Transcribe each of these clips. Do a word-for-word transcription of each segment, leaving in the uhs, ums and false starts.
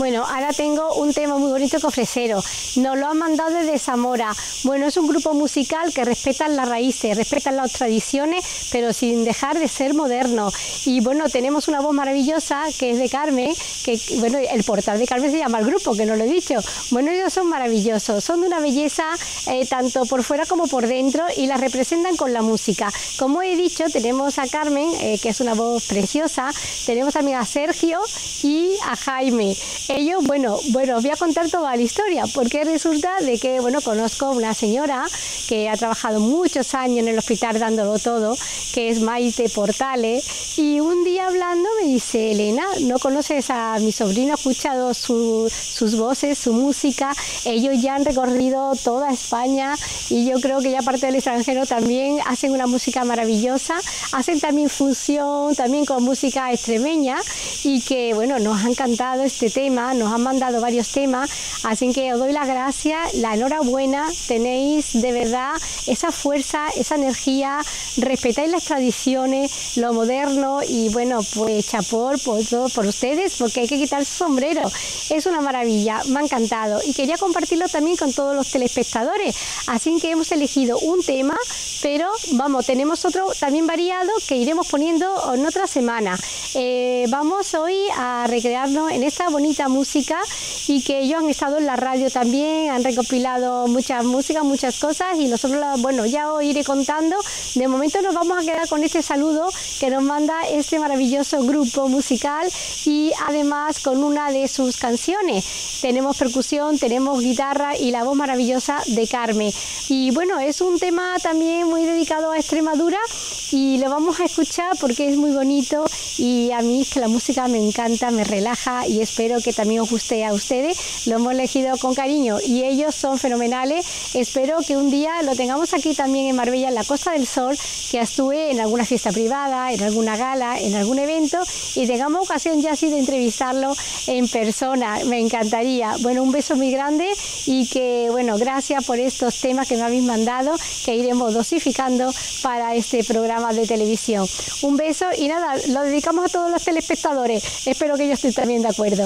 Bueno, ahora tengo un tema muy bonito que ofreceros. Nos lo han mandado desde Zamora. Bueno, es un grupo musical que respetan las raíces, respetan las tradiciones, pero sin dejar de ser moderno. Y bueno, tenemos una voz maravillosa que es de Carmen, que bueno, el portal de Carmen se llama el grupo, que no lo he dicho. Bueno, ellos son maravillosos, son de una belleza eh, tanto por fuera como por dentro y las representan con la música. Como he dicho, tenemos a Carmen, eh, que es una voz preciosa, tenemos también a Sergio y a Jaime. Ellos, bueno, bueno, os voy a contar toda la historia, porque resulta de que, bueno, conozco una señora que ha trabajado muchos años en el hospital dándolo todo, que es Maite Portales, y un día hablando me dice, Elena, ¿no conoces a mi sobrino? ¿Has escuchado su, sus voces, su música? Ellos ya han recorrido toda España y yo creo que ya aparte del extranjero también hacen una música maravillosa, hacen también fusión, también con música extremeña, y que, bueno, nos ha encantado este tema, nos han mandado varios temas, así que os doy las gracias, la enhorabuena, tenéis de verdad esa fuerza, esa energía, respetáis las tradiciones, lo moderno, y bueno, pues chapó por, todo, por ustedes, porque hay que quitar su sombrero, es una maravilla, me ha encantado y quería compartirlo también con todos los telespectadores, así que hemos elegido un tema, pero vamos, tenemos otro también variado que iremos poniendo en otra semana. Eh, vamos hoy a recrearnos en esta bonita música, y que ellos han estado en la radio también, han recopilado muchas músicas, muchas cosas, y nosotros, bueno, ya os iré contando. De momento nos vamos a quedar con este saludo que nos manda este maravilloso grupo musical, y además con una de sus canciones. Tenemos percusión, tenemos guitarra y la voz maravillosa de Carmen. Y bueno, es un tema también muy dedicado a Extremadura, y lo vamos a escuchar porque es muy bonito, y a mí es que la música me encanta, me relaja, y espero que también os guste a ustedes. Lo hemos elegido con cariño y ellos son fenomenales. Espero que un día lo tengamos aquí también en Marbella, en la Costa del Sol, que estuve en alguna fiesta privada, en alguna gala, en algún evento, y tengamos ocasión ya así de entrevistarlo en persona. Me encantaría. Bueno, un beso muy grande, y que, bueno, gracias por estos temas que me habéis mandado, que iremos dosificando para este programa de televisión. Un beso, y nada, lo dedicamos a todos los telespectadores. Espero que ellos estén también de acuerdo.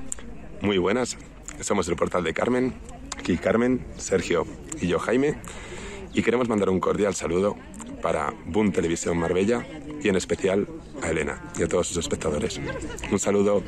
Muy buenas, somos el portal de Carmen, aquí Carmen, Sergio y yo Jaime, y queremos mandar un cordial saludo para Boom Televisión Marbella, y en especial a Elena y a todos sus espectadores. Un saludo.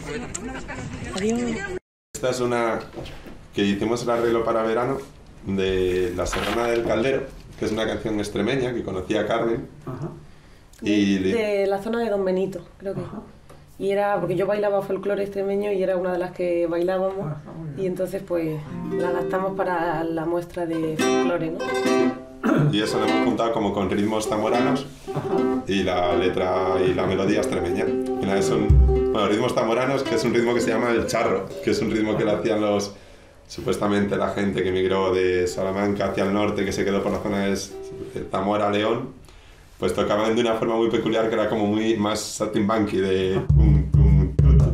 Adiós. Esta es una que hicimos el arreglo para verano de La Serrana del Caldero, que es una canción extremeña que conocía a Carmen. Ajá. Y de, de la zona de Don Benito, creo que. Ajá. Y era, porque yo bailaba folclore extremeño y era una de las que bailábamos, ah, y entonces pues la adaptamos para la muestra de folclore, ¿no? Y eso lo hemos juntado como con ritmos zamoranos. Ajá. Y la letra y la melodía extremeña. Es un, bueno, ritmos zamoranos, que es un ritmo que se llama el charro, que es un ritmo que lo hacían los, supuestamente la gente que emigró de Salamanca hacia el norte, que se quedó por la zona de Zamora, León. Pues tocaban de una forma muy peculiar, que era como muy más saltimbanqui, de pum, pum, pum.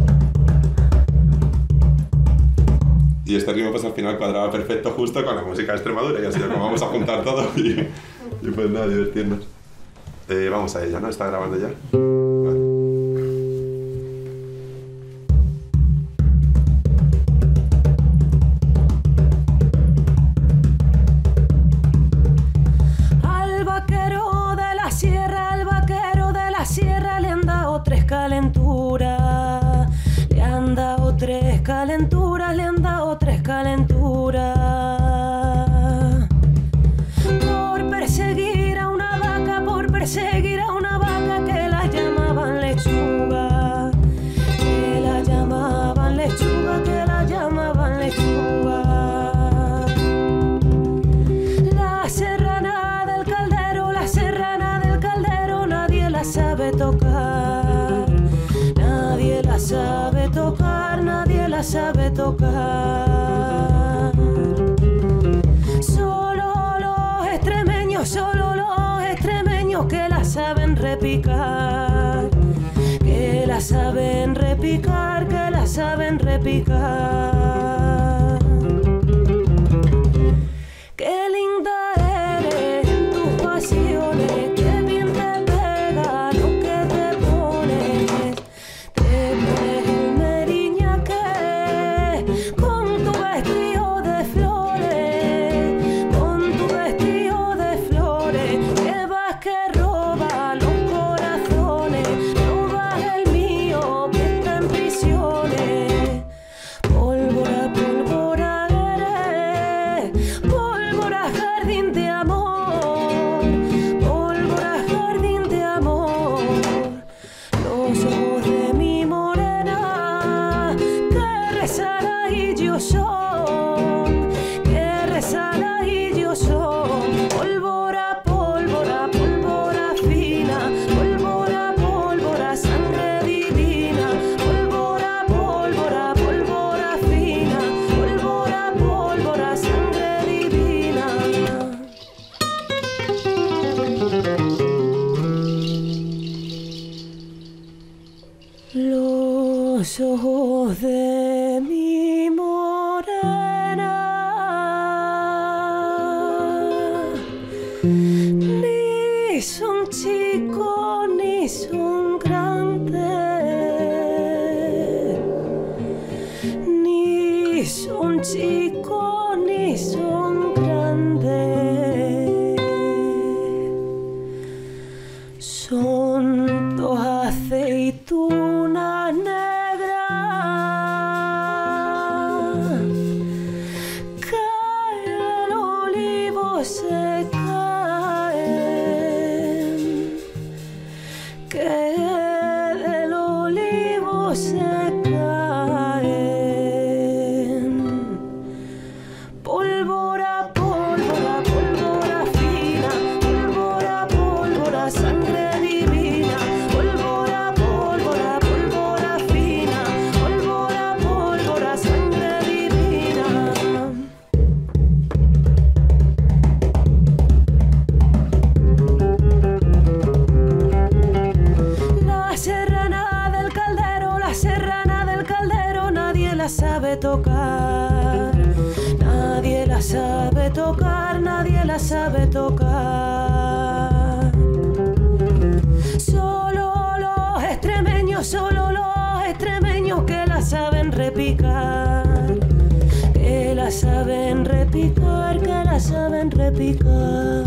Y este ritmo pues al final cuadraba perfecto justo con la música de Extremadura, y así como vamos a juntar todo y, y pues nada, divertirnos. Eh, vamos a ella, ¿no? ¿Está grabando ya? Vale. Calenturas, le han dado tres calenturas, le han dado tres calenturas por perseguir a una vaca, por perseguir a una vaca que la llamaban lechuga, que la llamaban lechuga, que la llamaban lechuga. La serrana del caldero, la serrana del caldero, nadie la sabe tocar. Nadie la sabe tocar, nadie la sabe tocar. Solo los extremeños, solo los extremeños que la saben repicar, que la saben repicar, que la saben repicar. Qué linda eres en tus pasiones, qué bien te pega lo que te pones. Te pones el meriña que resaladillos son, que resaladillos son. Pólvora, pólvora, pólvora fina, pólvora, pólvora, sangre divina. Pólvora, pólvora, pólvora fina, pólvora, pólvora, sangre divina. Los ojos de mi morena ni son chicos ni son grandes, ni son chicos ni son grandes, son dos aceitunas negras que el olivo se caen, que del olivo se caen. Pólvora, pólvora, pólvora fina, pólvora, pólvora, sangre divina. Pólvora, pólvora, pólvora fina, pólvora, pólvora, sangre divina. La serrana del caldero, la serrana del caldero, nadie la sabe tocar, nadie la sabe tocar, nadie la sabe tocar. Solo los extremeños, solo los extremeños que la saben repicar, que la saben repicar, que la saben repicar.